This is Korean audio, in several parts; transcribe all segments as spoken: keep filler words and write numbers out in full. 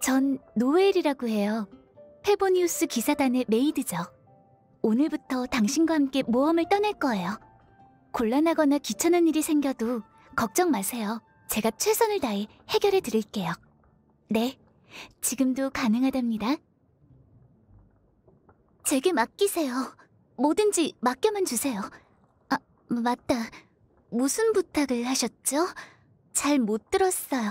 전 노엘이라고 해요. 페보니우스 기사단의 메이드죠. 오늘부터 당신과 함께 모험을 떠날 거예요. 곤란하거나 귀찮은 일이 생겨도 걱정 마세요. 제가 최선을 다해 해결해 드릴게요. 네, 지금도 가능하답니다. 제게 맡기세요. 뭐든지 맡겨만 주세요. 아, 맞다. 무슨 부탁을 하셨죠? 잘 못 들었어요.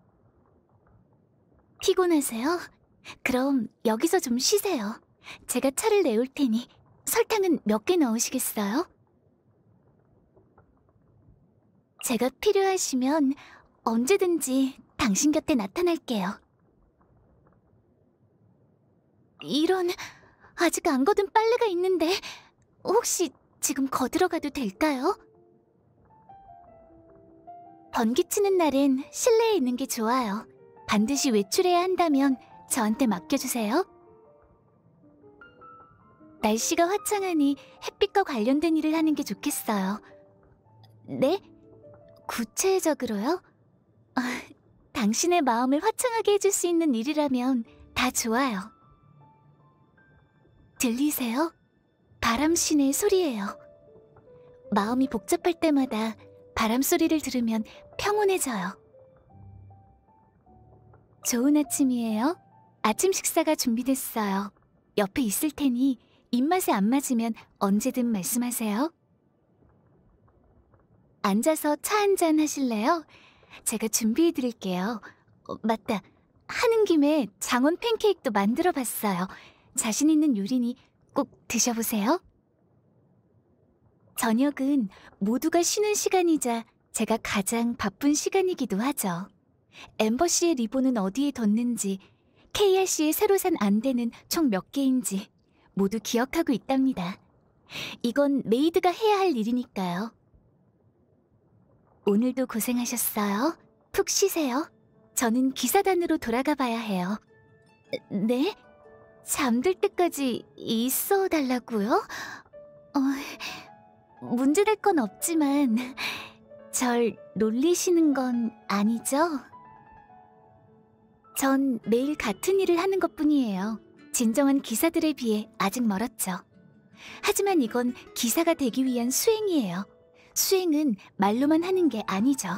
피곤하세요? 그럼 여기서 좀 쉬세요. 제가 차를 내올 테니 설탕은 몇 개 넣으시겠어요? 제가 필요하시면 언제든지 당신 곁에 나타날게요. 이런, 아직 안 걷은 빨래가 있는데 혹시 지금 거들어가도 될까요? 번기치는 날엔 실내에 있는 게 좋아요. 반드시 외출해야 한다면 저한테 맡겨주세요. 날씨가 화창하니 햇빛과 관련된 일을 하는 게 좋겠어요. 네? 구체적으로요? 아, 당신의 마음을 화창하게 해줄 수 있는 일이라면 다 좋아요. 들리세요? 바람신의 소리예요. 마음이 복잡할 때마다 바람 소리를 들으면 평온해져요. 좋은 아침이에요. 아침 식사가 준비됐어요. 옆에 있을 테니 입맛에 안 맞으면 언제든 말씀하세요. 앉아서 차 한잔 하실래요? 제가 준비해 드릴게요. 어, 맞다. 하는 김에 장원 팬케이크도 만들어 봤어요. 자신 있는 요리니 꼭 드셔보세요. 저녁은 모두가 쉬는 시간이자 제가 가장 바쁜 시간이기도 하죠. 엠버 씨의 리본은 어디에 뒀는지, 케이알 씨의 새로 산 안대는 총 몇 개인지 모두 기억하고 있답니다. 이건 메이드가 해야 할 일이니까요. 오늘도 고생하셨어요. 푹 쉬세요. 저는 기사단으로 돌아가 봐야 해요. 네? 잠들 때까지 있어 달라고요? 어, 문제될 건 없지만 절 놀리시는 건 아니죠? 전 매일 같은 일을 하는 것뿐이에요. 진정한 기사들에 비해 아직 멀었죠. 하지만 이건 기사가 되기 위한 수행이에요. 수행은 말로만 하는 게 아니죠.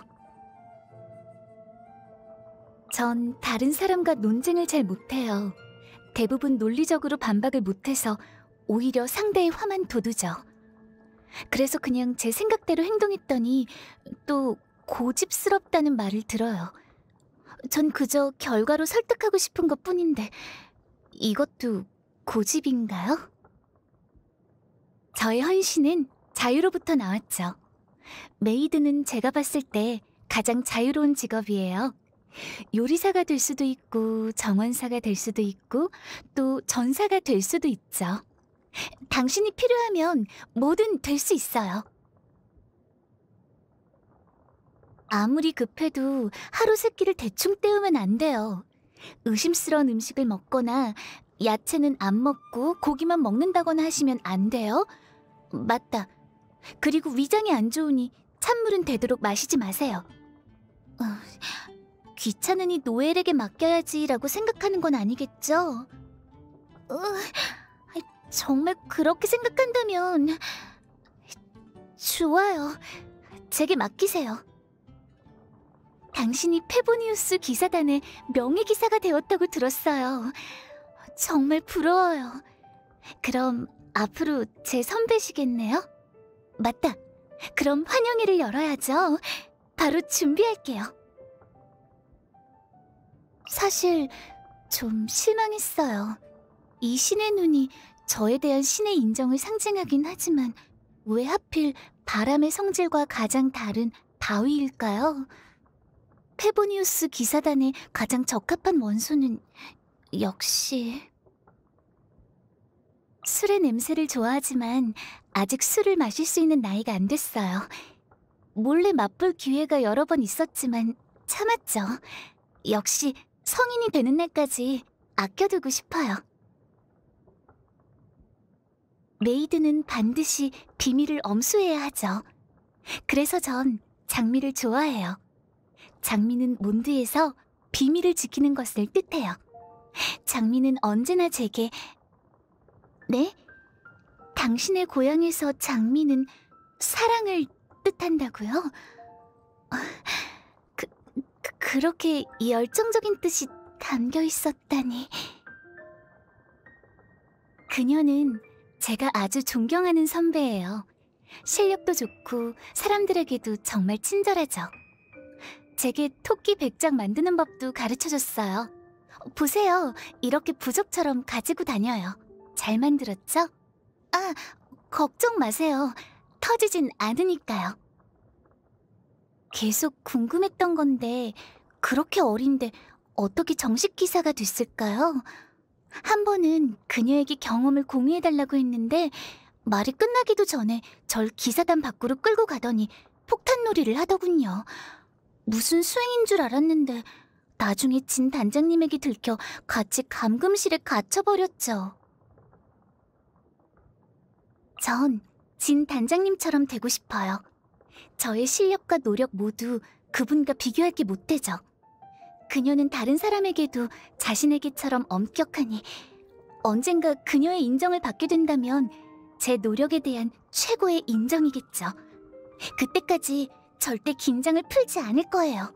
전 다른 사람과 논쟁을 잘 못해요. 대부분 논리적으로 반박을 못해서 오히려 상대의 화만 돋우죠. 그래서 그냥 제 생각대로 행동했더니 또 고집스럽다는 말을 들어요. 전 그저 결과로 설득하고 싶은 것뿐인데 이것도 고집인가요? 저의 헌신은 자유로부터 나왔죠. 메이드는 제가 봤을 때 가장 자유로운 직업이에요. 요리사가 될 수도 있고 정원사가 될 수도 있고 또 전사가 될 수도 있죠. 당신이 필요하면 뭐든 될 수 있어요. 아무리 급해도 하루 세 끼를 대충 때우면 안 돼요. 의심스러운 음식을 먹거나 야채는 안 먹고 고기만 먹는다거나 하시면 안 돼요. 맞다. 그리고 위장이 안 좋으니 찬물은 되도록 마시지 마세요. 어, 귀찮으니 노엘에게 맡겨야지라고 생각하는 건 아니겠죠? 어, 정말 그렇게 생각한다면 좋아요. 제게 맡기세요. 당신이 페보니우스 기사단의 명예기사가 되었다고 들었어요. 정말 부러워요. 그럼 앞으로 제 선배시겠네요? 맞다. 그럼 환영회를 열어야죠. 바로 준비할게요. 사실 좀 실망했어요. 이 신의 눈이 저에 대한 신의 인정을 상징하긴 하지만 왜 하필 바람의 성질과 가장 다른 바위일까요? 페보니우스 기사단의 가장 적합한 원소는 역시... 술의 냄새를 좋아하지만 아직 술을 마실 수 있는 나이가 안 됐어요. 몰래 맛볼 기회가 여러 번 있었지만 참았죠. 역시 성인이 되는 날까지 아껴두고 싶어요. 메이드는 반드시 비밀을 엄수해야 하죠. 그래서 전 장미를 좋아해요. 장미는 몬드에서 비밀을 지키는 것을 뜻해요. 장미는 언제나 제게... 네? 당신의 고향에서 장미는 사랑을 뜻한다고요? 그, 그, 그렇게 열정적인 뜻이 담겨 있었다니... 그녀는 제가 아주 존경하는 선배예요. 실력도 좋고 사람들에게도 정말 친절하죠. 제게 토끼 백작 만드는 법도 가르쳐줬어요. 보세요. 이렇게 부적처럼 가지고 다녀요. 잘 만들었죠? 아, 걱정 마세요. 터지진 않으니까요. 계속 궁금했던 건데 그렇게 어린데 어떻게 정식 기사가 됐을까요? 한 번은 그녀에게 경험을 공유해달라고 했는데 말이 끝나기도 전에 절 기사단 밖으로 끌고 가더니 폭탄놀이를 하더군요. 무슨 수행인 줄 알았는데 나중에 진 단장님에게 들켜 같이 감금실에 갇혀버렸죠. 전 진 단장님처럼 되고 싶어요. 저의 실력과 노력 모두 그분과 비교할 게 못 되죠. 그녀는 다른 사람에게도 자신에게처럼 엄격하니 언젠가 그녀의 인정을 받게 된다면 제 노력에 대한 최고의 인정이겠죠. 그때까지 절대 긴장을 풀지 않을 거예요.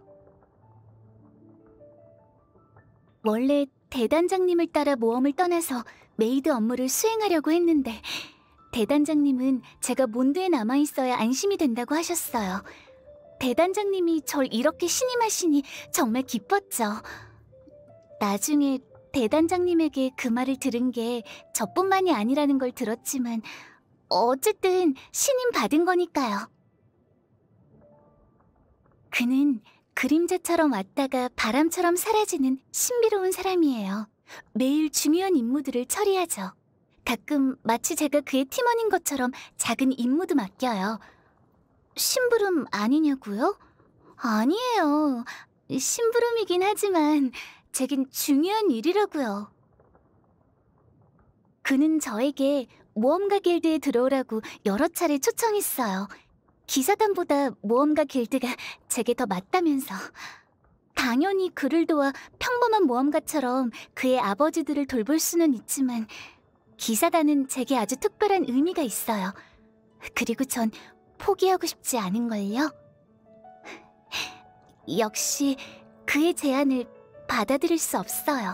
원래 대단장님을 따라 모험을 떠나서 메이드 업무를 수행하려고 했는데 대단장님은 제가 몬드에 남아있어야 안심이 된다고 하셨어요. 대단장님이 절 이렇게 신임하시니 정말 기뻤죠. 나중에 대단장님에게 그 말을 들은 게 저뿐만이 아니라는 걸 들었지만 어쨌든 신임 받은 거니까요. 그는 그림자처럼 왔다가 바람처럼 사라지는 신비로운 사람이에요. 매일 중요한 임무들을 처리하죠. 가끔 마치 제가 그의 팀원인 것처럼 작은 임무도 맡겨요. 심부름 아니냐고요? 아니에요. 심부름이긴 하지만 제겐 중요한 일이라고요. 그는 저에게 모험가 길드에 들어오라고 여러 차례 초청했어요. 기사단보다 모험가 길드가 제게 더 맞다면서. 당연히 그를 도와 평범한 모험가처럼 그의 아버지들을 돌볼 수는 있지만 기사단은 제게 아주 특별한 의미가 있어요. 그리고 전 포기하고 싶지 않은걸요. 역시 그의 제안을 받아들일 수 없어요.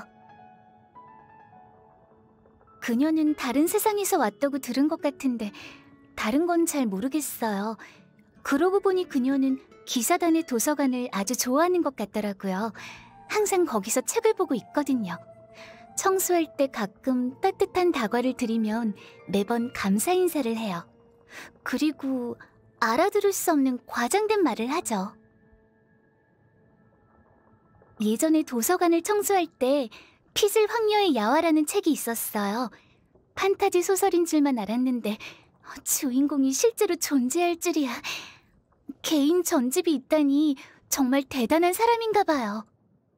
그녀는 다른 세상에서 왔다고 들은 것 같은데 다른 건 잘 모르겠어요. 그러고 보니 그녀는 기사단의 도서관을 아주 좋아하는 것 같더라고요. 항상 거기서 책을 보고 있거든요. 청소할 때 가끔 따뜻한 다과를 드리면 매번 감사 인사를 해요. 그리고 알아들을 수 없는 과장된 말을 하죠. 예전에 도서관을 청소할 때 피즐 황녀의 야화라는 책이 있었어요. 판타지 소설인 줄만 알았는데 주인공이 실제로 존재할 줄이야. 개인 전집이 있다니 정말 대단한 사람인가 봐요.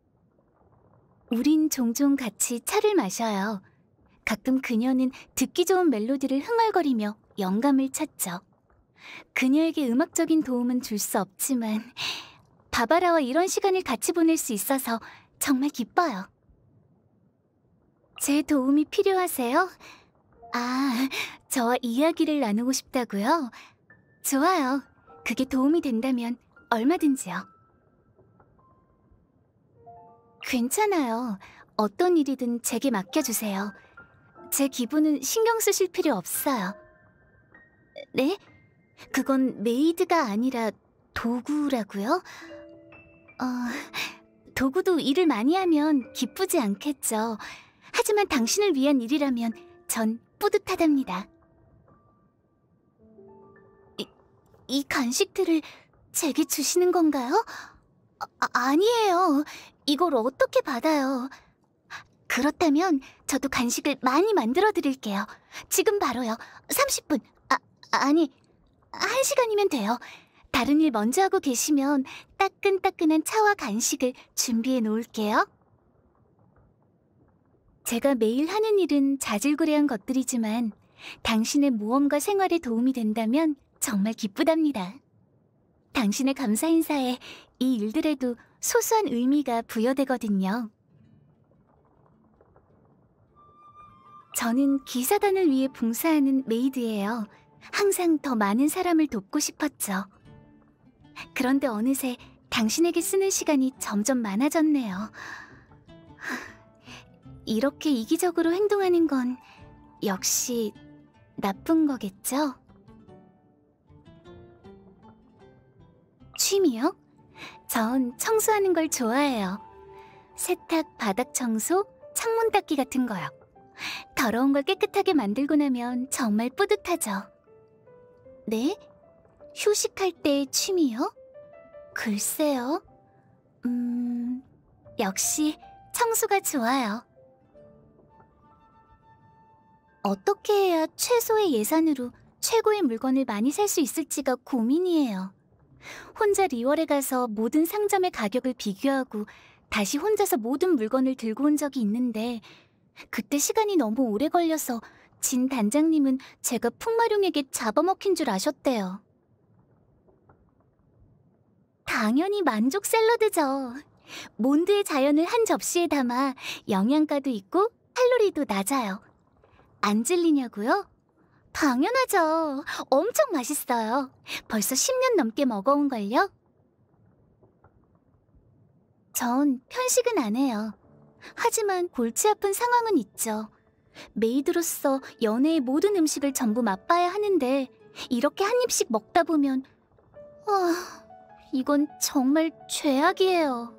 우린 종종 같이 차를 마셔요. 가끔 그녀는 듣기 좋은 멜로디를 흥얼거리며 영감을 찾죠. 그녀에게 음악적인 도움은 줄 수 없지만 바바라와 이런 시간을 같이 보낼 수 있어서 정말 기뻐요. 제 도움이 필요하세요? 아, 저와 이야기를 나누고 싶다고요? 좋아요. 그게 도움이 된다면 얼마든지요. 괜찮아요. 어떤 일이든 제게 맡겨주세요. 제 기분은 신경 쓰실 필요 없어요. 네? 그건 메이드가 아니라 도구라고요? 어... 도구도 일을 많이 하면 기쁘지 않겠죠. 하지만 당신을 위한 일이라면 전 뿌듯하답니다. 이, 이 간식들을 제게 주시는 건가요? 아, 아니에요. 이걸 어떻게 받아요? 그렇다면 저도 간식을 많이 만들어 드릴게요. 지금 바로요. 삼십 분, 아, 아니, 한 시간이면 돼요. 다른 일 먼저 하고 계시면 따끈따끈한 차와 간식을 준비해 놓을게요. 제가 매일 하는 일은 자질구레한 것들이지만 당신의 모험과 생활에 도움이 된다면 정말 기쁘답니다. 당신의 감사 인사에 이 일들에도 소소한 의미가 부여되거든요. 저는 기사단을 위해 봉사하는 메이드예요. 항상 더 많은 사람을 돕고 싶었죠. 그런데 어느새 당신에게 쓰는 시간이 점점 많아졌네요. 이렇게 이기적으로 행동하는 건 역시 나쁜 거겠죠? 취미요? 전 청소하는 걸 좋아해요. 세탁, 바닥 청소, 창문 닦기 같은 거요. 더러운 걸 깨끗하게 만들고 나면 정말 뿌듯하죠. 네? 휴식할 때의 취미요? 글쎄요. 음... 역시 청소가 좋아요. 어떻게 해야 최소의 예산으로 최고의 물건을 많이 살 수 있을지가 고민이에요. 혼자 리월에 가서 모든 상점의 가격을 비교하고 다시 혼자서 모든 물건을 들고 온 적이 있는데 그때 시간이 너무 오래 걸려서 진 단장님은 제가 풍마룡에게 잡아먹힌 줄 아셨대요. 당연히 만족 샐러드죠. 몬드의 자연을 한 접시에 담아 영양가도 있고 칼로리도 낮아요. 안 질리냐고요? 당연하죠. 엄청 맛있어요. 벌써 십 년 넘게 먹어온걸요? 전 편식은 안 해요. 하지만 골치 아픈 상황은 있죠. 메이드로서 연애의 모든 음식을 전부 맛봐야 하는데 이렇게 한 입씩 먹다 보면 아, 이건 정말 죄악이에요.